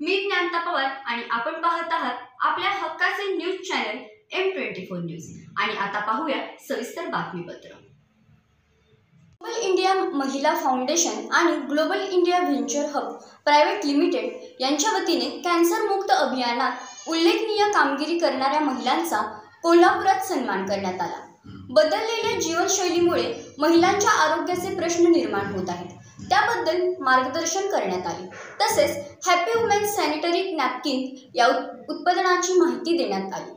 मी ज्ञानता पवार आणि आपण पाहत आहात आपल्या हक्काचे न्यूज चॅनल M24 न्यूज। आणि आता पाहूया सविस्तर बातमीपत्र। ग्लोबल इंडिया महिला फाउंडेशन आणि global India venture hub private limited यांच्या वतीने कॅन्सर मुक्त अभियानात उल्लेखनीय कामगिरी करणाऱ्या महिलांचा कोल्हापुरात सन्मान करण्यात आला। बदललेल्या जीवनशैलीमुळे महिलांच्या आरोग्याचे प्रश्न निर्माण होत आहेत, त्याबद्दल मार्गदर्शन करण्यात आले। तसेच हॅपी वुमेन सॅनिटरी नॅपकिन या उत्पादनाची माहिती देण्यात आली।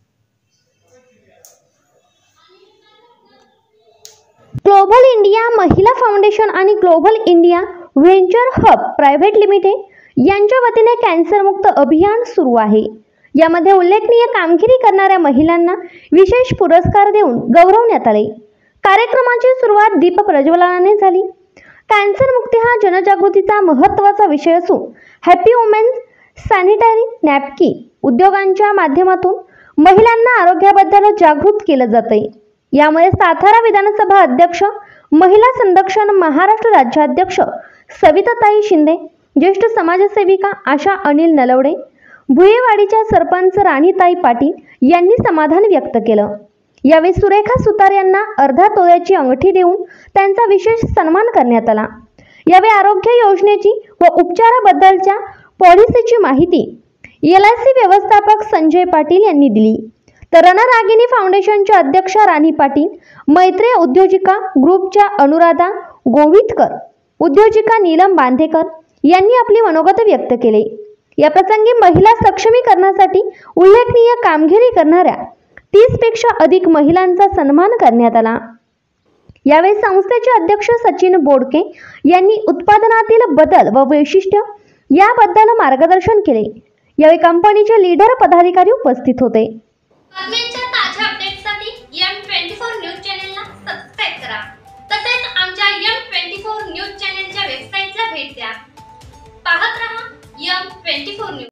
ग्लोबल इंडिया महिला फाउंडेशन आणि global India venture hub private limited यांच्या वतीने कॅन्सर मुक्त अभियान सुरू आहे। यामध्ये उल्लेखनीय कामगिरी करणाऱ्या महिलांना विशेष पुरस्कार देऊन गौरवण्यात आले। कार्यक्रमाची सुरुवात दीप प्रज्वलनाने झाली। कॅन्सर मुक्ती हा जनजागृतीचा महत्त्वाचा विषय असून हॅपी वुमेन सॅनिटरी नॅपकिन उद्योगांच्या माध्यमातून महिलांना आरोग्याबद्दल जागृत केले जाते। यामध्ये सातारा विधानसभा अध्यक्ष, महिला संरक्षण महाराष्ट्र राज्याध्यक्ष सविताताई शिंदे, ज्येष्ठ समाजसेविका आशा अनिल नलवडे, भुयेवाडीच्या सरपंच राणीताई पाटील यांनी समाधान व्यक्त केलं। यावेळी सुरेखा सुतार यांना अर्धा तोळ्याची अंगठी देऊन त्यांचा विशेष सन्मान करण्यात आला। यावेळी आरोग्य योजनेची व उपचाराबद्दलच्या पॉलिसीची माहिती LIC व्यवस्थापक संजय पाटील यांनी दिली। तर रणरागिनी फाउंडेशनच्या अध्यक्षा राणी पाटील, मैत्री उद्योजिका ग्रुपच्या अनुराधा गोवितकर, उद्योजिका नीलम बांधेकर यांनी आपली मनोगत व्यक्त केले। या प्रसंगी महिला सक्षमीकरणासाठी उल्लेखनीय कामगिरी करणाऱ्या 30 पेक्षा अधिक महिलांचा सन्मान करण्यात आला। यावेळी संस्थेचे अध्यक्ष सचिन बोडके यांनी उत्पादनातील बदल व वैशिष्ट्य याबद्दल मार्गदर्शन केले। यावेळी कंपनीचे लीडर पदाधिकारी उपस्थित होते। बातम्यांच्या ताज्या अपडेट्ससाठी M24 न्यूज चॅनलला सबस्क्राइब करा। तसेच आमच्या M24 न्यूज चॅनलच्या वेबसाईटला भेट द्या। पाहत रहा M24 न्यूज।